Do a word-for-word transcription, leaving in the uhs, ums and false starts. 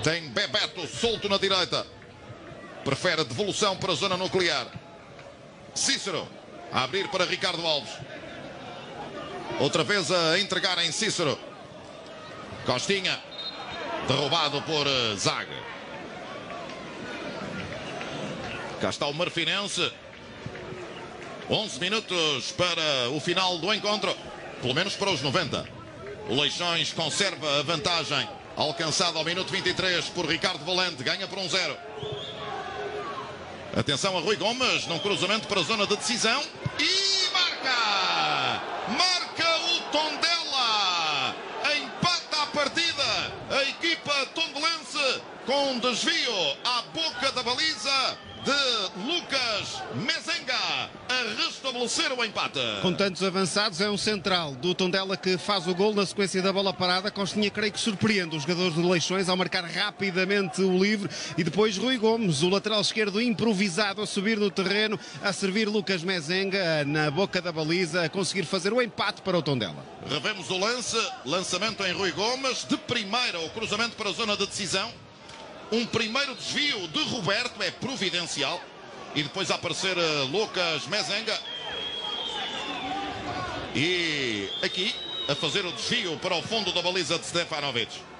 Tem Bebeto solto na direita. Prefere devolução para a zona nuclear. Cícero a abrir para Ricardo Alves. Outra vez a entregar em Cícero. Costinha. Derrubado por Zague. Cá está o Marfinense. onze minutos para o final do encontro. Pelo menos para os noventa. O Leixões conserva a vantagem alcançada ao minuto vinte e três por Ricardo Valente. Ganha por um zero. Atenção a Rui Gomes num cruzamento para a zona de decisão. E marca! Marca o Tondela! Empata a partida. A equipa tondelense com um desvio à boca da baliza de Lucas Mezenga a restabelecer o empate. Com tantos avançados, é um central do Tondela que faz o gol na sequência da bola parada. Costinha, creio que surpreende os jogadores do Leixões ao marcar rapidamente o livre. E depois Rui Gomes, o lateral esquerdo improvisado, a subir no terreno, a servir Lucas Mezenga na boca da baliza, a conseguir fazer o empate para o Tondela. Revemos o lance, lançamento em Rui Gomes, de primeira o cruzamento para a zona de decisão. Um primeiro desvio de Roberto é providencial. E depois a aparecer Lucas Mezenga. E aqui a fazer o desvio para o fundo da baliza de Stefanovic.